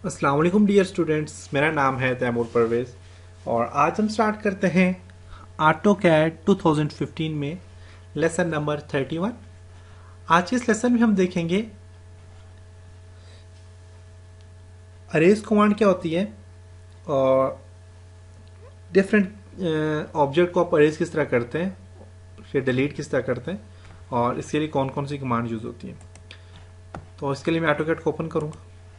अस्सलाम वालेकुम dear students, मेरा नाम है तैमूर परवेज़ और आज हम स्टार्ट करते हैं ऑटो कैड 2015 में लेसन नंबर 31। आज के इस लेसन में हम देखेंगे अरेज कमांड क्या होती है और डिफरेंट ऑब्जेक्ट को आप अरेज किस तरह करते हैं, फिर डिलीट किस तरह करते हैं और इसके लिए कौन कौन सी कमांड यूज़ होती है। तो इसके लिए मैं ऑटो कैड को ओपन करूँगा।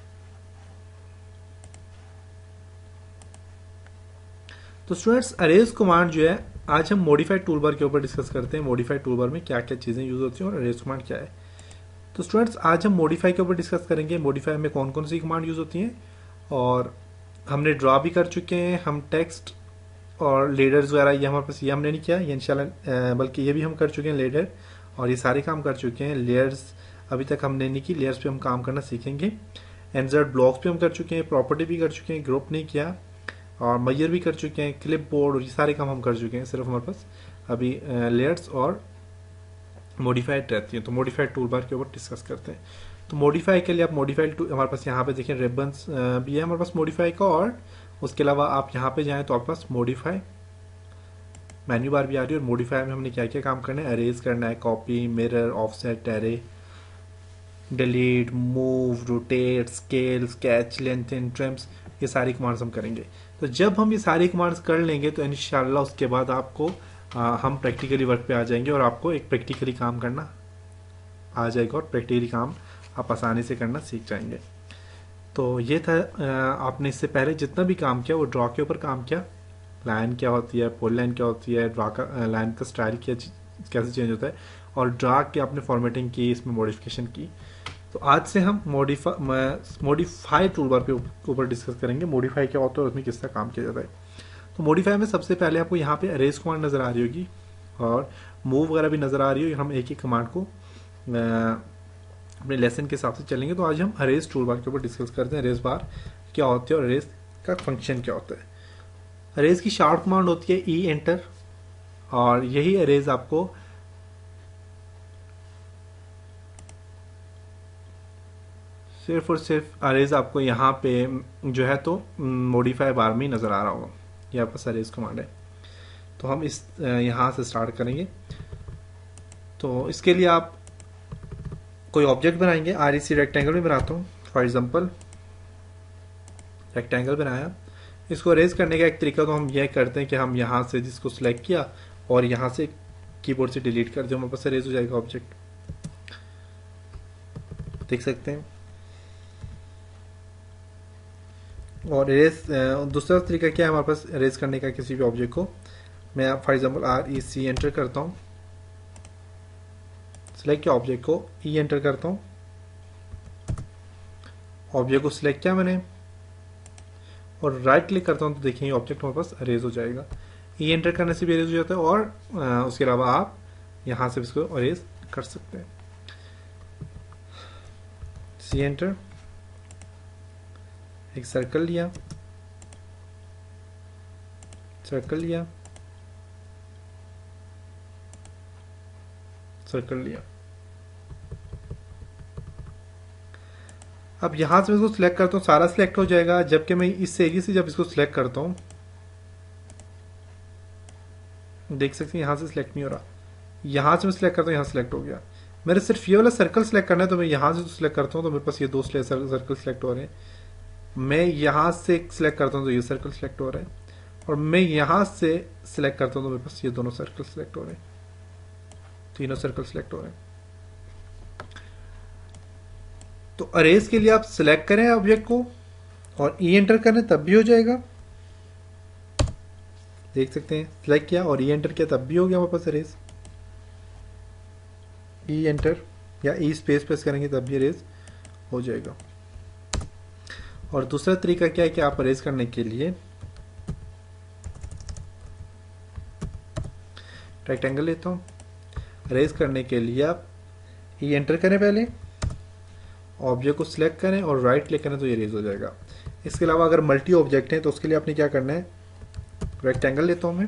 तो स्टूडेंट्स, अरेज कमांड जो है आज हम मॉडिफाइड टूलबार के ऊपर डिस्कस करते हैं। मॉडिफाइड टूलबार में क्या क्या चीज़ें यूज़ होती हैं और अरेज कमांड क्या है। तो स्टूडेंट्स, आज हम मॉडिफाई के ऊपर डिस्कस करेंगे। मॉडिफाई में कौन कौन सी कमांड यूज़ होती हैं और हमने ड्रॉ भी कर चुके हैं। हम टेक्स्ट और लेडर्स वगैरह ये हमारे पास, ये हमने नहीं किया, ये इंशाल्लाह बल्कि ये भी हम कर चुके हैं लेडर, और ये सारे काम कर चुके हैं। लेयर्स अभी तक हमने नहीं की, लेयर्स पे हम काम करना सीखेंगे। इंसर्ट ब्लॉक्स पे हम कर चुके हैं, प्रॉपर्टी भी कर चुके हैं, ग्रुप नहीं किया, और मैयर भी कर चुके हैं, क्लिप बोर्ड, और ये सारे काम हम कर चुके हैं। सिर्फ हमारे पास अभी लेयर्स और मॉडिफाइड रहती है। तो मॉडिफाइड टूल बार के ऊपर डिस्कस करते हैं। तो मॉडिफाई के लिए आप मॉडिफाइड हमारे पास यहाँ पे देखें रिबन्स भी है हमारे पास मॉडिफाई का, और उसके अलावा आप यहाँ पे जाएं तो आपके पास मॉडिफाई मेन्यू बार भी आ रही है। और मॉडिफाई में हमने क्या क्या काम करना है, अरेज करना है, copy, mirror, offset, array, delete, move, rotate, scale, sketch, lengthen, trims, ये सारी कमांड्स हम करेंगे। तो जब हम ये सारी कमांड्स कर लेंगे तो इंशाल्लाह उसके बाद आपको हम प्रैक्टिकली वर्क पे आ जाएंगे और आपको एक प्रैक्टिकली काम करना आ जाएगा और प्रैक्टिकली काम आप आसानी से करना सीख जाएंगे। तो ये था, आपने इससे पहले जितना भी काम किया वो ड्रॉ के ऊपर काम किया। लाइन क्या होती है, पोल लाइन क्या होती है, ड्रॉ का लाइन का स्टाइल क्या कैसे चेंज होता है, और ड्रॉ की आपने फॉर्मेटिंग की, इसमें मॉडिफिकेशन की। तो आज से हम मॉडिफाई टूलबार के ऊपर डिस्कस करेंगे। मॉडिफाई क्या होता है और उसमें किस तरह काम किया जाता है। तो मॉडिफाई में सबसे पहले आपको यहाँ पे अरेज कमांड नज़र आ रही होगी और मूव वगैरह भी नज़र आ रही होगी। हम एक एक कमांड को अपने लेसन के हिसाब से चलेंगे। तो आज हम अरेज टूल बार के ऊपर डिस्कस करते हैं। अरेज बार क्या होती है और अरेज का फंक्शन क्या होता है। अरेज की शॉर्ट कमांड होती है ई एंटर, और यही अरेज आपको सिर्फ और सिर्फ अरेज आपको यहाँ पे जो है तो मॉडिफाई बार में ही नज़र आ रहा होगा। ये आपका अरेज कमांड है। तो हम इस यहाँ से स्टार्ट करेंगे। तो इसके लिए आप कोई ऑब्जेक्ट बनाएंगे। आर सी रेक्टेंगल में बनाता हूँ। फॉर एग्जांपल रेक्टेंगल बनाया। इसको अरेज करने का एक तरीका तो हम यह करते हैं कि हम यहाँ से जिसको सिलेक्ट किया और यहाँ से कीबोर्ड से डिलीट कर दिया, हमारे पास अरेज हो जाएगा ऑब्जेक्ट। देख सकते हैं। और अरेज दूसरा तरीका क्या है हमारे पास अरेज करने का किसी भी ऑब्जेक्ट को। मैं for example R E C enter करता हूँ, सिलेक्ट किया ऑब्जेक्ट को, ई एंटर करता हूँ, ऑब्जेक्ट को सिलेक्ट किया मैंने और राइट क्लिक करता हूँ तो देखिए ऑब्जेक्ट हमारे पास अरेज हो जाएगा। ई एंटर करने से भी अरेज हो जाता है और उसके अलावा आप यहाँ से इसको अरेज कर सकते हैं। सी एंटर, एक सर्कल लिया, सर्कल लिया, सर्कल लिया। अब यहां से मैं इसको सिलेक्ट करता हूँ, सारा सिलेक्ट हो जाएगा। जबकि मैं इस एरिया से जब इसको सिलेक्ट करता हूँ, देख सकते हैं यहां से सिलेक्ट नहीं हो रहा। यहां से मैं सिलेक्ट करता हूँ, यहाँ सिलेक्ट हो गया। मेरे सिर्फ ये वाला सर्कल सिलेक्ट करना है तो मैं यहां से सिलेक्ट करता हूँ तो मेरे पास ये दो सर्कल सिलेक्ट हो रहे हैं। मैं यहां से सिलेक्ट करता हूँ तो ये सर्कल सिलेक्ट हो रहे हैं, और मैं यहां से सिलेक्ट करता हूँ तो मेरे पास ये दोनों सर्कल सिलेक्ट हो रहे हैं, तीनों सर्कल सिलेक्ट हो रहे हैं। तो अरेज के लिए आप सिलेक्ट करें ऑब्जेक्ट को और ई एंटर करें तब भी हो जाएगा। देख सकते हैं सिलेक्ट किया और ई एंटर किया तब भी हो गया हमारे पास अरेज। ई एंटर या ई स्पेस प्रेस करेंगे तब भी अरेज हो जाएगा। और दूसरा तरीका क्या है कि आप अरेज करने के लिए रेक्टेंगल लेता हूँ, अरेज करने के लिए आप ई एंटर करें, पहले ऑब्जेक्ट को सिलेक्ट करें और राइट क्लिक करें तो ये अरेज हो जाएगा। इसके अलावा अगर मल्टी ऑब्जेक्ट हैं तो उसके लिए आपने क्या करना है, रेक्टेंगल लेता हूं मैं,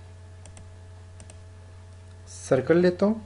सर्कल लेता हूं,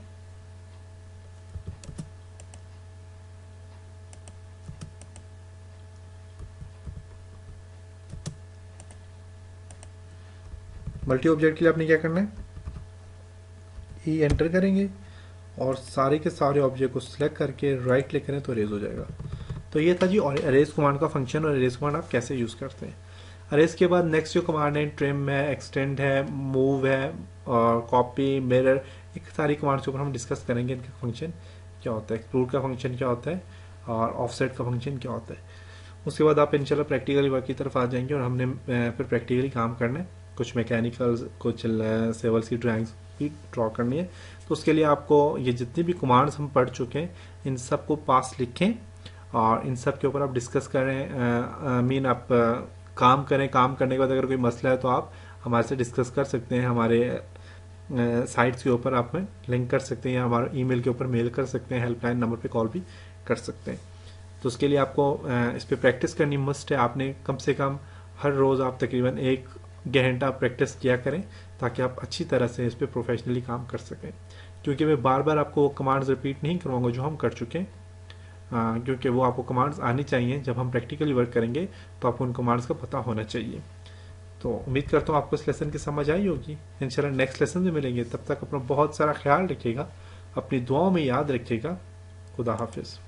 मल्टी ऑब्जेक्ट के लिए आपने क्या करना है, ई एंटर करेंगे और सारे के सारे ऑब्जेक्ट को सिलेक्ट करके राइट क्लिक करें तो अरेज हो जाएगा। तो ये था जी अरेज कमांड का फंक्शन और अरेज कमांड आप कैसे यूज़ करते हैं। अरेज के बाद नेक्स्ट जो कमांड है ट्रिम है, एक्सटेंड है, मूव है और कॉपी, मिरर, एक सारी कमांड्स के ऊपर हम डिस्कस करेंगे इनका फंक्शन क्या होता है, एक्सक्लूड का फंक्शन क्या होता है और ऑफसेट का फंक्शन क्या होता है। उसके बाद आप इंशाल्लाह प्रैक्टिकली वर्क की तरफ आ जाएंगे और हमने फिर प्रैक्टिकली काम करना है, कुछ मैकेनिकल, कुछ सिविल की ड्राइंग्स भी ड्रॉ करनी है। तो उसके लिए आपको ये जितनी भी कमांड्स हम पढ़ चुके हैं इन सब को पास लिखें और इन सब के ऊपर आप डिस्कस करें, मीन आप काम करें। काम करने के बाद अगर कोई मसला है तो आप हमारे से डिस्कस कर सकते हैं, हमारे साइट्स के ऊपर आप में लिंक कर सकते हैं या हमारे ईमेल के ऊपर मेल कर सकते हैं, हेल्पलाइन नंबर पे कॉल भी कर सकते हैं। तो उसके लिए आपको इस पर प्रैक्टिस करनी मस्ट है। आपने कम से कम हर रोज़ आप तकरीबन 1 घंटा प्रैक्टिस किया करें ताकि आप अच्छी तरह से इस पर प्रोफेशनली काम कर सकें, क्योंकि मैं बार बार आपको वो कमांड्स रिपीट नहीं करवाऊंगा जो हम कर चुके हैं, क्योंकि वो आपको कमांड्स आनी चाहिए। जब हम प्रैक्टिकली वर्क करेंगे तो आपको उन कमांड्स का पता होना चाहिए। तो उम्मीद करता हूँ आपको इस लेसन की समझ आई होगी। इंशाल्लाह नेक्स्ट लेसन में मिलेंगे, तब तक अपना बहुत सारा ख्याल रखिएगा, अपनी दुआओं में याद रखिएगा। खुदा हाफिज़।